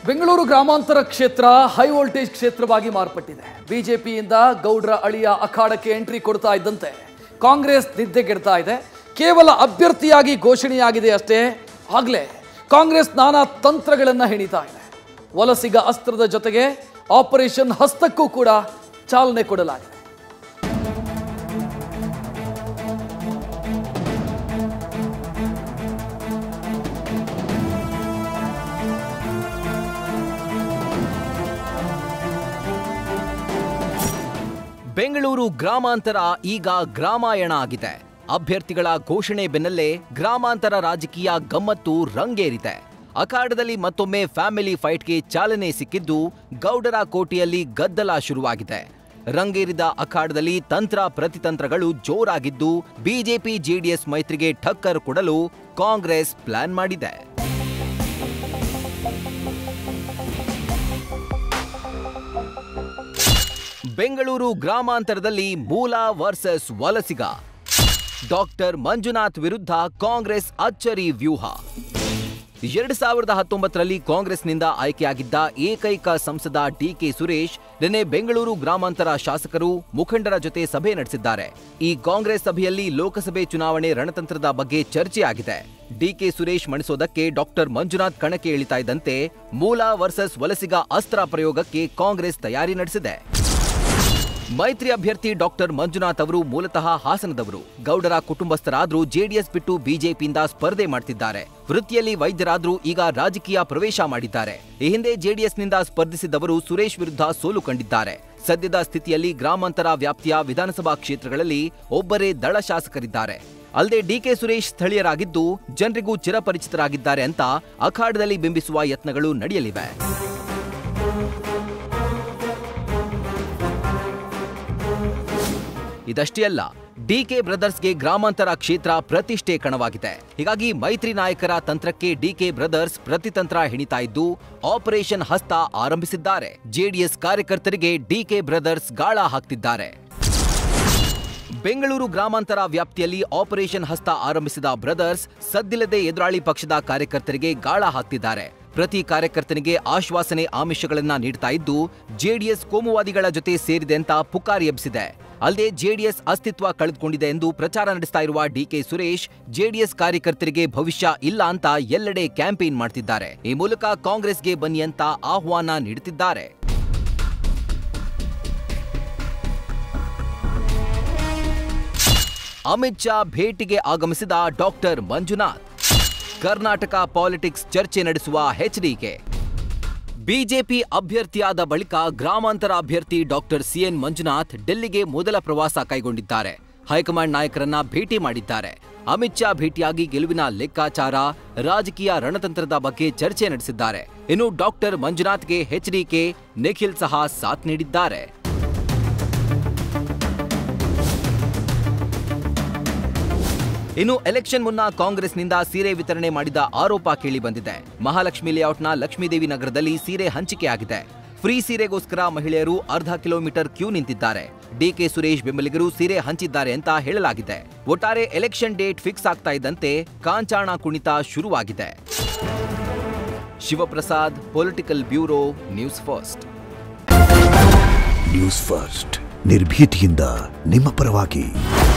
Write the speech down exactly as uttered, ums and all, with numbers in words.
ಬೆಂಗಳೂರು ಗ್ರಾಮಾಂತರ ಕ್ಷೇತ್ರ high voltage ಕ್ಷೇತ್ರವಾಗಿ ಮಾರ್ಪಟ್ಟಿದೆ. ಬಿಜೆಪಿಯಿಂದ ಗೌಡ್ರ ಅಳಿಯ ಅಖಾಡಕ್ಕೆ ಎಂಟ್ರಿ ಕೊಡ್ತಾ ಇದ್ದಂತೆ ಕಾಂಗ್ರೆಸ್ ನಿದ್ದೆಗೆಡ್ತಾ ಇದೆ. ಕೇವಲ ಅಭ್ಯರ್ಥಿಯಾಗಿ ಘೋಷಣೆಯಾಗಿದೆ ಅಷ್ಟೇ. ಆಗಲೇ ಕಾಂಗ್ರೆಸ್ ನಾನಾ ತಂತ್ರಗಳನ್ನು ಹೆಣಿತಾ ಇದೆ. ವಲಸಿಗ ಅಸ್ತ್ರದ ಜೊತೆಗೆ ಆಪರೇಷನ್ ಹಸ್ತಕ್ಕೂ ಕೂಡ ಚಾಲನೆ ಕೊಡಲಾಗಿದೆ. ಬೆಂಗಳೂರು ಗ್ರಾಮಾಂತರ ಈಗ ಗ್ರಾಮಾಯಣ ಆಗಿದೆ. ಅಭ್ಯರ್ಥಿಗಳ ಘೋಷಣೆ ಬೆನ್ನಲ್ಲೇ ಗ್ರಾಮಾಂತರ ರಾಜಕೀಯ ಗಮ್ಮತ್ತು ರಂಗೇರಿದೆ. ಅಖಾಡದಲ್ಲಿ ಮತ್ತೊಮ್ಮೆ ಫ್ಯಾಮಿಲಿ ಫೈಟ್ಗೆ ಚಾಲನೆ ಸಿಕ್ಕಿದ್ದು ಗೌಡರ ಕೋಟೆಯಲ್ಲಿ ಗದ್ದಲ ಶುರುವಾಗಿದೆ. ರಂಗೇರಿದ ಅಖಾಡದಲ್ಲಿ ತಂತ್ರ ಪ್ರತಿತಂತ್ರಗಳು ಜೋರಾಗಿದ್ದು ಬಿಜೆಪಿ ಜೆಡಿಎಸ್ ಮೈತ್ರಿಗೆ ಠಕ್ಕರ್ ಕೊಡಲು ಕಾಂಗ್ರೆಸ್ ಪ್ಲಾನ್ ಮಾಡಿದೆ. ಬೆಂಗಳೂರು ಗ್ರಾಮಾಂತರದಲ್ಲಿ ಮೂಲ ವರ್ಸಸ್ ವಲಸಿಗ. ಡಾಕ್ಟರ್ ಮಂಜುನಾಥ್ ವಿರುದ್ಧ ಕಾಂಗ್ರೆಸ್ ಅಚ್ಚರಿ ವ್ಯೂಹ. ಎರಡು ಸಾವಿರದ ಹತ್ತೊಂಬತ್ತರಲ್ಲಿ ಕಾಂಗ್ರೆಸ್ನಿಂದ ಆಯ್ಕೆಯಾಗಿದ್ದ ಏಕೈಕ ಸಂಸದ ಡಿಕೆ ಸುರೇಶ್ ನಿನ್ನೆ ಬೆಂಗಳೂರು ಗ್ರಾಮಾಂತರ ಶಾಸಕರು ಮುಖಂಡರ ಜೊತೆ ಸಭೆ ನಡೆಸಿದ್ದಾರೆ. ಈ ಕಾಂಗ್ರೆಸ್ ಸಭೆಯಲ್ಲಿ ಲೋಕಸಭೆ ಚುನಾವಣೆ ರಣತಂತ್ರದ ಬಗ್ಗೆ ಚರ್ಚೆಯಾಗಿದೆ. ಡಿಕೆ ಸುರೇಶ್ ಮಣಿಸೋದಕ್ಕೆ ಡಾಕ್ಟರ್ ಮಂಜುನಾಥ್ ಕಣಕ್ಕೆ ಇಳಿತಾ ಇದ್ದಂತೆ ಮೂಲ ವರ್ಸಸ್ ವಲಸಿಗ ಅಸ್ತ್ರ ಪ್ರಯೋಗಕ್ಕೆ ಕಾಂಗ್ರೆಸ್ ತಯಾರಿ ನಡೆಸಿದೆ. ಮೈತ್ರಿ ಅಭ್ಯರ್ಥಿ ಡಾಕ್ಟರ್ ಮಂಜುನಾಥ್ ಅವರು ಮೂಲತಃ ಹಾಸನದವರು. ಗೌಡರ ಕುಟುಂಬಸ್ಥರಾದ್ರೂ ಜೆಡಿಎಸ್ ಬಿಟ್ಟು ಬಿಜೆಪಿಯಿಂದ ಸ್ಪರ್ಧೆ ಮಾಡ್ತಿದ್ದಾರೆ. ವೃತ್ತಿಯಲ್ಲಿ ವೈದ್ಯರಾದ್ರೂ ಈಗ ರಾಜಕೀಯ ಪ್ರವೇಶ ಮಾಡಿದ್ದಾರೆ. ಈ ಹಿಂದೆ ಜೆಡಿಎಸ್ನಿಂದ ಸ್ಪರ್ಧಿಸಿದವರು ಸುರೇಶ್ ವಿರುದ್ಧ ಸೋಲು ಕಂಡಿದ್ದಾರೆ. ಸದ್ಯದ ಸ್ಥಿತಿಯಲ್ಲಿ ಗ್ರಾಮಾಂತರ ವ್ಯಾಪ್ತಿಯ ವಿಧಾನಸಭಾ ಕ್ಷೇತ್ರಗಳಲ್ಲಿ ಒಬ್ಬರೇ ದಳ ಶಾಸಕರಿದ್ದಾರೆ. ಅಲ್ಲದೆ ಡಿಕೆ ಸುರೇಶ್ ಸ್ಥಳೀಯರಾಗಿದ್ದು ಜನರಿಗೂ ಚಿರಪರಿಚಿತರಾಗಿದ್ದಾರೆ ಅಂತ ಅಖಾಡದಲ್ಲಿ ಬಿಂಬಿಸುವ ಯತ್ನಗಳು ನಡೆಯಲಿವೆ. ಇದಷ್ಟೇ ಅಲ್ಲ, ಡಿಕೆ ಬ್ರದರ್ಸ್ಗೆ ಗ್ರಾಮಾಂತರ ಕ್ಷೇತ್ರ ಪ್ರತಿಷ್ಠೆ ಕಣವಾಗಿದೆ. ಹೀಗಾಗಿ ಮೈತ್ರಿ ನಾಯಕರ ತಂತ್ರಕ್ಕೆ ಡಿಕೆ ಬ್ರದರ್ಸ್ ಪ್ರತಿತಂತ್ರ ಹೆಣಿತಾ ಇದ್ದು ಆಪರೇಷನ್ ಹಸ್ತ ಆರಂಭಿಸಿದ್ದಾರೆ. ಜೆಡಿಎಸ್ ಕಾರ್ಯಕರ್ತರಿಗೆ ಡಿಕೆ ಬ್ರದರ್ಸ್ ಗಾಳ ಹಾಕ್ತಿದ್ದಾರೆ. ಬೆಂಗಳೂರು ಗ್ರಾಮಾಂತರ ವ್ಯಾಪ್ತಿಯಲ್ಲಿ ಆಪರೇಷನ್ ಹಸ್ತ ಆರಂಭಿಸಿದ ಬ್ರದರ್ಸ್ ಸದ್ದಿಲ್ಲದೆ ಎದುರಾಳಿ ಪಕ್ಷದ ಕಾರ್ಯಕರ್ತರಿಗೆ ಗಾಳ ಹಾಕ್ತಿದ್ದಾರೆ. ಪ್ರತಿ ಕಾರ್ಯಕರ್ತನಿಗೆ ಆಶ್ವಾಸನೆ ಆಮಿಷಗಳನ್ನ ನೀಡ್ತಾ ಇದ್ದು ಜೆಡಿಎಸ್ ಕೋಮುವಾದಿಗಳ ಜೊತೆ ಸೇರಿದೆ ಅಂತ ಪುಕಾರಿ ಎಬ್ಬಿಸಿದೆ. ಅಲ್ಲದೆ ಜೆಡಿಎಸ್ ಅಸ್ತಿತ್ವ ಕಳೆದುಕೊಂಡಿದೆ ಎಂದು ಪ್ರಚಾರ ನಡೆಸ್ತಾ ಇರುವ ಡಿಕೆ ಸುರೇಶ್ ಜೆಡಿಎಸ್ ಕಾರ್ಯಕರ್ತರಿಗೆ ಭವಿಷ್ಯ ಇಲ್ಲ ಅಂತ ಎಲ್ಲೆಡೆ ಕ್ಯಾಂಪೇನ್ ಮಾಡ್ತಿದ್ದಾರೆ. ಈ ಮೂಲಕ ಕಾಂಗ್ರೆಸ್ಗೆ ಬನ್ನಿ ಅಂತ ಆಹ್ವಾನ ನೀಡುತ್ತಿದ್ದಾರೆ. ಅಮಿತ್ ಶಾ ಭೇಟಿಗೆ ಆಗಮಿಸಿದ ಡಾಕ್ಟರ್ ಮಂಜುನಾಥ್. ಕರ್ನಾಟಕ ಪಾಲಿಟಿಕ್ಸ್ ಚರ್ಚೆ ನಡೆಸುವ ಎಚ್ಡಿಕೆ. ಬಿಜೆಪಿ ಅಭ್ಯರ್ಥಿಯಾದ ಬಳಿಕ ಗ್ರಾಮಾಂತರ ಅಭ್ಯರ್ಥಿ ಡಾಕ್ಟರ್ ಸಿಎನ್ ಮಂಜುನಾಥ್ ಡೆಲ್ಲಿಗೆ ಮೊದಲ ಪ್ರವಾಸ ಕೈಗೊಂಡಿದ್ದಾರೆ. ಹೈಕಮಾಂಡ್ ನಾಯಕರನ್ನ ಭೇಟಿ ಮಾಡಿದ್ದಾರೆ. ಅಮಿತ್ ಶಾ ಭೇಟಿಯಾಗಿ ಗೆಲುವಿನ ಲೆಕ್ಕಾಚಾರ, ರಾಜಕೀಯ ರಣತಂತ್ರದ ಬಗ್ಗೆ ಚರ್ಚೆ ನಡೆಸಿದ್ದಾರೆ. ಇನ್ನು ಡಾಕ್ಟರ್ ಮಂಜುನಾಥ್ಗೆ ಎಚ್ಡಿಕೆ, ನಿಖಿಲ್ ಸಹ ಸಾಥ್ ನೀಡಿದ್ದಾರೆ. ಇನ್ನು ಎಲೆಕ್ಷನ್ ಮುನ್ನ ಕಾಂಗ್ರೆಸ್ನಿಂದ ಸೀರೆ ವಿತರಣೆ ಮಾಡಿದ ಆರೋಪ ಕೇಳಿ ಬಂದಿದೆ. ಮಹಾಲಕ್ಷ್ಮಿ ಲೇಔಟ್ನ ಲಕ್ಷ್ಮೀದೇವಿ ನಗರದಲ್ಲಿ ಸೀರೆ ಹಂಚಿಕೆಯಾಗಿದೆ. ಫ್ರೀ ಸೀರೆಗೋಸ್ಕರ ಮಹಿಳೆಯರು ಅರ್ಧ ಕಿಲೋಮೀಟರ್ ಕ್ಯೂ ನಿಂತಿದ್ದಾರೆ. ಡಿಕೆ ಸುರೇಶ್ ಬೆಂಬಲಿಗರು ಸೀರೆ ಹಂಚಿದ್ದಾರೆ ಅಂತ ಹೇಳಲಾಗಿದೆ. ಒಟ್ಟಾರೆ ಎಲೆಕ್ಷನ್ ಡೇಟ್ ಫಿಕ್ಸ್ ಆಗ್ತಾ ಇದ್ದಂತೆ ಕಾಂಚಾಣ ಕುಣಿತ ಶುರುವಾಗಿದೆ. Shivaprasad, political bureau, news first. News first ನಿರ್ಭೀತಿಯಿಂದ ನಿಮ್ಮ ಪರವಾಗಿ.